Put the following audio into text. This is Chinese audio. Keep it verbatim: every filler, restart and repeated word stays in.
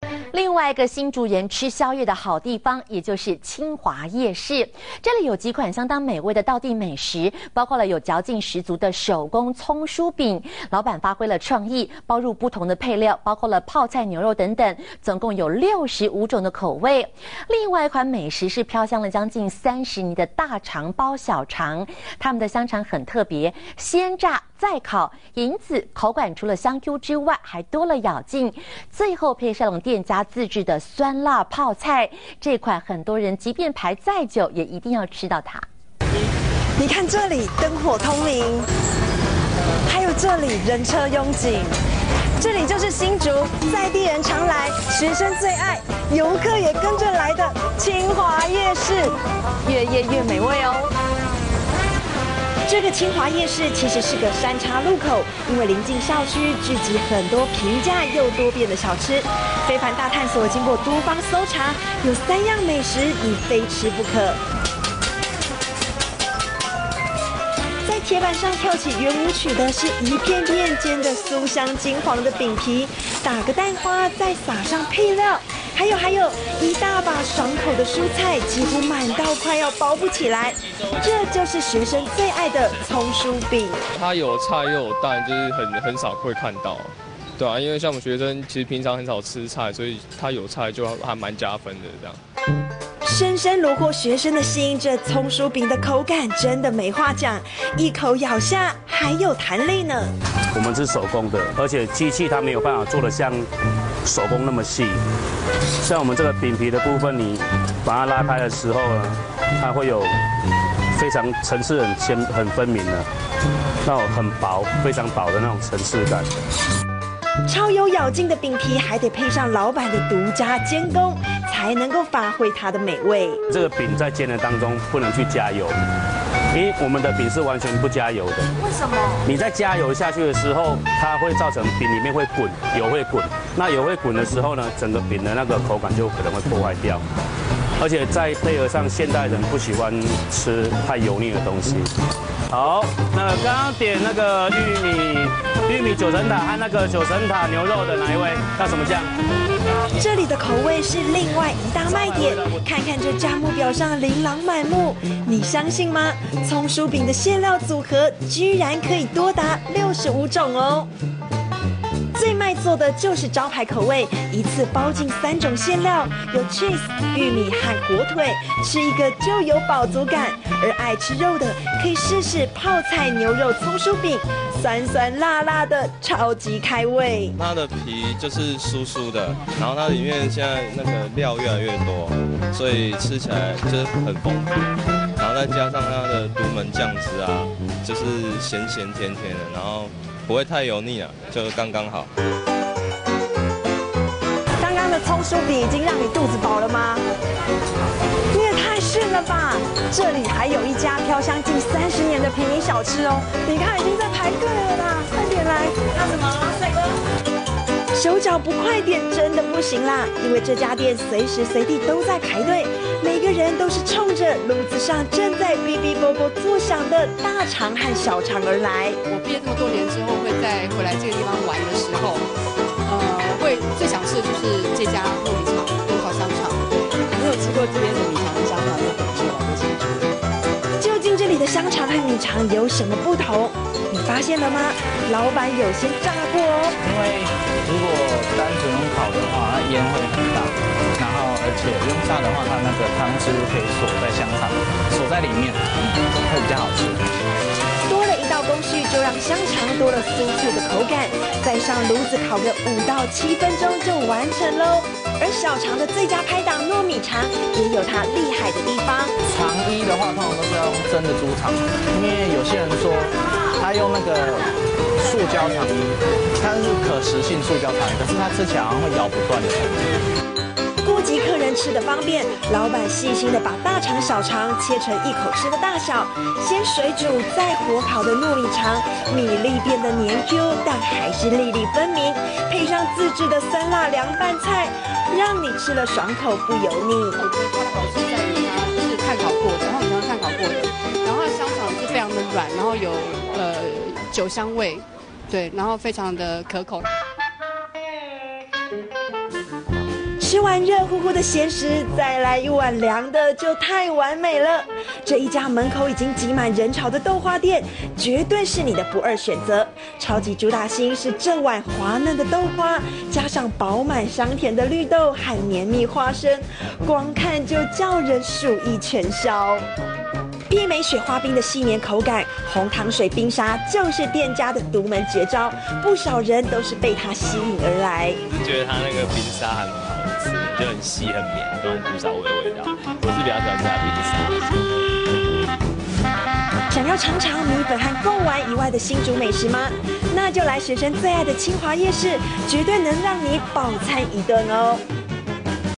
另外一个新竹人吃宵夜的好地方，也就是清华夜市。这里有几款相当美味的道地美食，包括了有嚼劲十足的手工葱酥饼，老板发挥了创意，包入不同的配料，包括了泡菜、牛肉等等，总共有六十五种的口味。另外一款美食是飘香了将近三十年的大肠包小肠，他们的香肠很特别，先炸再烤，因此口感除了香 Q 之外，还多了咬劲。最后配上了店家自制的酸辣泡菜，这款很多人即便排再久，也一定要吃到它。 你看这里灯火通明，还有这里人车拥挤，这里就是新竹在地人常来、学生最爱、游客也跟着来的清华夜市，越夜越美味哦。这个清华夜市其实是个山岔路口，因为临近校区，聚集很多平价又多变的小吃。非凡大探索经过多方搜查，有三样美食你非吃不可。在铁板上跳起圆舞曲的是一片片煎的酥香金黄的饼皮，打个蛋花，再撒上配料。还有还有一大把爽口的蔬菜，几乎满到快要包不起来。这就是学生最爱的葱酥饼。 它有菜又有蛋，就是很很少会看到，对啊，因为像我们学生其实平常很少吃菜，所以它有菜就还蛮加分的这样。 深深虏获学生的心，这葱酥饼的口感真的没话讲，一口咬下还有弹力呢。 我们是手工的，而且机器它没有办法做得像手工那么细。像我们这个饼皮的部分，你把它拉开的时候呢，它会有非常层次很鲜、很分明的那种很薄、非常薄的那种层次感。 超有咬劲的饼皮，还得配上老板的独家煎工，才能够发挥它的美味。 这个饼在煎的当中不能去加油，因为我们的饼是完全不加油的。 为什么？ 你在加油下去的时候，它会造成饼里面会滚，油会滚。那油会滚的时候呢，整个饼的那个口感就可能会破坏掉。而且再配合上现代人不喜欢吃太油腻的东西。好，那刚刚点那个玉米玉米九层塔和那个九层塔牛肉的哪一位？要什么酱？ 这里的口味是另外一大卖点，看看这价目表上琳琅满目，你相信吗？葱酥饼的馅料组合居然可以多达六十五种哦！最卖座的就是招牌口味，一次包进三种馅料，有 cheese、玉米和火腿，吃一个就有饱足感。而爱吃肉的可以试试泡菜牛肉葱酥饼，酸酸辣辣的，超级开胃。 它的皮就是酥酥的，然后它里面现在那个料越来越多，所以吃起来就是很丰富。然后再加上它的独门酱汁啊，就是咸咸甜甜的，然后不会太油腻啊，就刚刚好。 刚刚的葱酥饼已经让你肚子饱了吗？你也太逊了吧！这里还有一家飘香近三十年的平民小吃哦，你看已经在排队了啦，快点来！要什么？帅哥？手脚不快点真的不行啦，因为这家店随时随地都在排队，每个人都是冲着炉子上正在哔哔啵啵作响的大肠和小肠而来。 我毕业这么多年之后，会再回来这个地方玩的时候，呃，会最想吃的就是这家糯米肠跟烤香肠。没有吃过这边的米肠跟香肠，就不知道不清楚。 究竟这里的香肠和米肠有什么不同？你发现了吗？老板有先炸过哦。 因为如果单纯用烤的话，它烟会很大，然后而且用炸的话，它那个汤汁可以锁在香肠，锁在里面，会比较好吃。 多了一道工序，就让香肠多了酥脆的口感，再上炉子烤个五到七分钟就完成喽。而小肠的最佳拍档糯米肠也有它厉害的地方。 肠衣的话，通常都是要用真的猪肠，因为有些人说他用那个塑胶肠衣，它是可食性塑胶肠衣，可是它吃起来好像会咬不断的感觉。 顾及客人吃的方便，老板细心的把大肠小肠切成一口吃的大小，先水煮再火烤的糯米肠，米粒变得黏 Q， 但还是粒粒分明，配上自制的酸辣凉拌菜，让你吃了爽口不油腻。 我觉得它的好吃在于它是炭烤过的，然后米肠是炭烤过的，然后它的香肠是非常的软，然后有呃酒香味，对，然后非常的可口。 吃完热乎乎的咸食，再来一碗凉的，就太完美了。这一家门口已经挤满人潮的豆花店，绝对是你的不二选择。超级主打星是这碗滑嫩的豆花，加上饱满香甜的绿豆和绵密花生，光看就叫人数意全消。媲美雪花冰的细绵口感，红糖水冰沙就是店家的独门绝招，不少人都是被它吸引而来。 我觉得它那个冰沙还蛮好吃的，就很细很绵，那种古早味的味道，我是比较喜欢吃它冰沙。 想要尝尝米粉和贡丸以外的新竹美食吗？那就来学生最爱的清华夜市，绝对能让你饱餐一顿哦。